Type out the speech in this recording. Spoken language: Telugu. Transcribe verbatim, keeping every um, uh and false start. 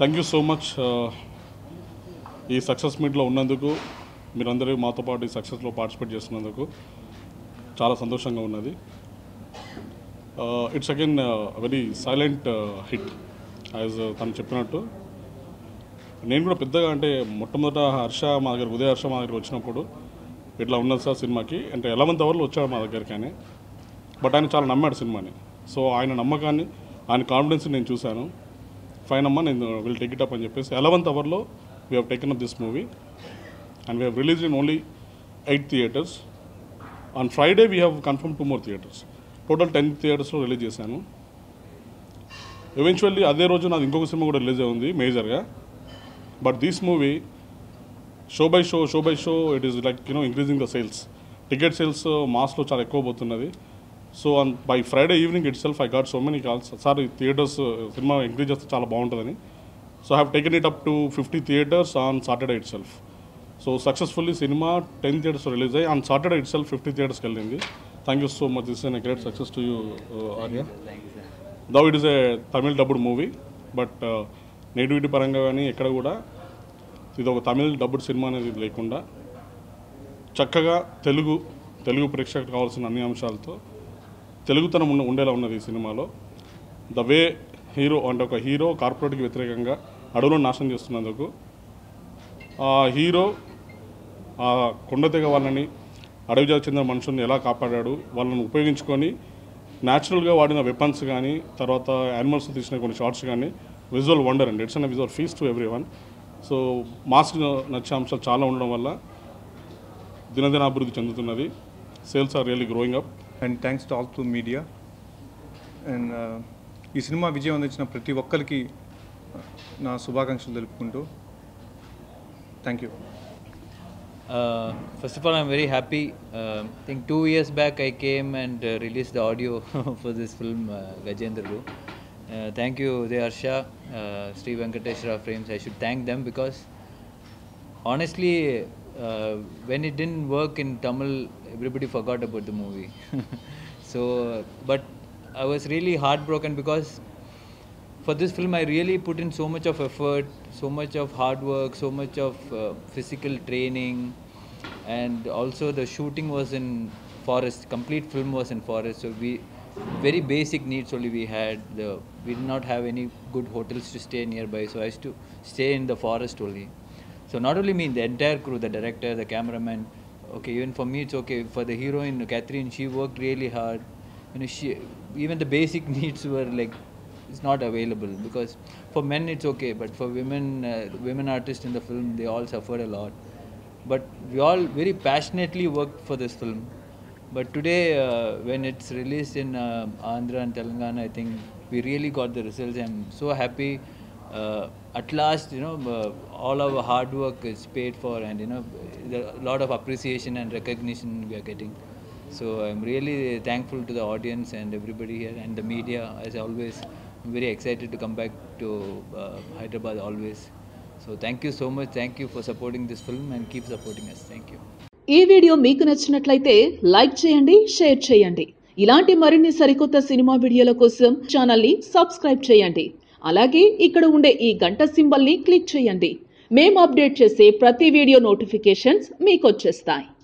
థ్యాంక్ యూ సో మచ్ ఈ సక్సెస్ మీట్లో ఉన్నందుకు, మీరందరూ మాతో పాటు ఈ సక్సెస్లో పార్టిసిపేట్ చేస్తున్నందుకు చాలా సంతోషంగా ఉన్నది. It's again very silent hit as తను చెప్పినట్టు. నేను కూడా పెద్దగా అంటే మొట్టమొదట హర్ష మా దగ్గర ఉదయ హర్ష మా దగ్గర వచ్చినప్పుడు ఇట్లా ఉన్నది సార్ సినిమాకి అంటే ఎలవెంత్ అవర్లో వచ్చాడు మా దగ్గరికి అని. బట్ ఆయన చాలా నమ్మాడు సినిమాని. సో ఆయన నమ్మకాన్ని, ఆయన కాన్ఫిడెన్స్ని నేను చూశాను. ఫైన్ అమ్మా, నేను విల్ టేక్ ఇట్ అప్ అని చెప్పేసి ఎలవెంత్ అవర్లో we have taken up this movie and we have released in only eight theatres. On Friday we have confirm two more theatres. Total ten థియేటర్స్లో రిలీజ్ చేశాను. ఎవెన్చువల్లీ అదే రోజు నాది ఇంకొక సినిమా కూడా రిలీజ్ అయింది మేజర్గా. But this movie show by show show by show it is like you know increasing the sales. Ticket sales మాస్లో చాలా ఎక్కువ పోతున్నది. So on by Friday evening it self I got so many calls, sir ఈ థియేటర్స్ సినిమా ఇంక్రీజ్ చేస్తే చాలా బాగుంటుందని. So I have taken it up to fifty theatres on Saturday itself. So successfully cinema ten theatres release అయ్యి on Saturday itself fifty థియేటర్స్కి వెళ్ళింది. Thank you so much. This is a great success to you Arya. Though it is a Tamil dubbed movie, but nativity పరంగా కానీ ఎక్కడ కూడా ఇది ఒక తమిళ్ డబ్బుడ్ సినిమా అనేది లేకుండా చక్కగా తెలుగు తెలుగు ప్రేక్షకులకు కావాల్సిన అన్ని అంశాలతో తెలుగుతనం ఉన్న ఉండేలా ఉన్నది ఈ సినిమాలో. ద వే హీరో అంటే ఒక హీరో కార్పొరేట్కి వ్యతిరేకంగా అడవులను నాశనం చేస్తున్నందుకు ఆ హీరో ఆ కొండతెగ వాళ్ళని, అడవి జాతికి చెందిన మనుషుల్ని ఎలా కాపాడాడు, వాళ్ళని ఉపయోగించుకొని న్యాచురల్గా వాడిన వెపన్స్ కానీ, తర్వాత యానిమల్స్ తీసిన కొన్ని షార్ట్స్ కానీ విజువల్ వండర్ అండి. It's an visual feast to every one. So మాస్క్ నచ్చే అంశాలు చాలా ఉండడం వల్ల దినదిన అభివృద్ధి చెందుతున్నది. Sales are really growing up. And thanks to all to media. అండ్ ఈ సినిమా విజయం అందించిన ప్రతి ఒక్కరికి నా శుభాకాంక్షలు తెలుపుకుంటూ thank you. Uh, first of all, I'm very happy. Uh, I think two years back I came and uh, released the audio for this film, uh, Gajendralu. Uh, thank you, Uday Harsha, uh, Sri Venkateshwara Frames. I should thank them because honestly, uh, when it didn't work in Tamil, everybody forgot about the movie. So, but I was really heartbroken because for this film I really put in so much of effort, so much of hard work, so much of uh, physical training, and also the shooting was in forest. Complete film was in forest, so we very basic needs only we had. The, we did not have any good hotels to stay nearby, so I used to stay in the forest only. So not only me, the entire crew, the director, the cameraman. Okay, even for me it's okay. For the heroine Catherine, she worked really hard. You know, she even the basic needs were like it's not available because for men it's okay, but for women, uh, women artists in the film, they all suffered a lot. But we all very passionately worked for this film. But today, uh, when it's released in uh, Andhra and Telangana, I think we really got the results. I'm so happy. Uh, at last, you know, uh, all our hard work is paid for, and you know, a lot of appreciation and recognition we are getting. So I'm really thankful to the audience and everybody here and the media. As always, I'm very excited to come back to uh, Hyderabad always. So thank you so much. Thank you for supporting this film and keep supporting us. Thank you. ఈ వీడియో మీకు నచ్చినట్లయితే లైక్ చేయండి, షేర్ చేయండి. ఇలాంటి మరిన్ని సరికొత్త సినిమా వీడియోల కోసం ఛానల్ ని సబ్స్క్రైబ్ చేయండి. అలాగే ఇక్కడ ఉండే ఈ గంట సింబల్ ని క్లిక్ చేయండి. మేము అప్డేట్ చేసే ప్రతి వీడియో నోటిఫికేషన్స్ మీకు వచ్చేస్తాయి.